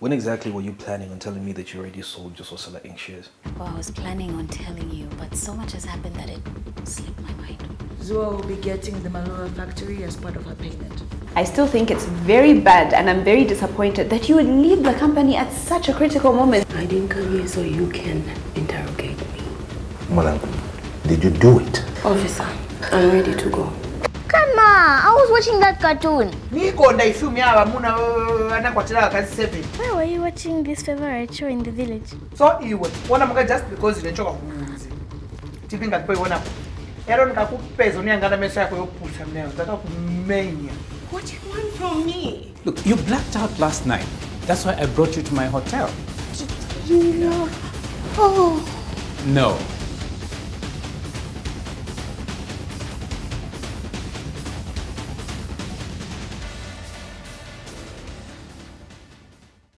When exactly were you planning on telling me that you already sold your Sosala Inc. shares? Well, I was planning on telling you, but so much has happened that it slipped my mind. Zua will be getting the Malua factory as part of her payment. I still think it's very bad and I'm very disappointed that you would leave the company at such a critical moment. I didn't come here so you can interrogate me. Malangu, did you do it? Officer, I'm ready to go. Come on, I was watching that cartoon. Niko and Zuba Why were you watching this favorite show in the village? So you would just because you enjoy tipping at Pay 1 up. I don't have to pay on the mess I will put some nails. That's mania. What do you want from me? Look, you blacked out last night. That's why I brought you to my hotel. You know. Oh. No.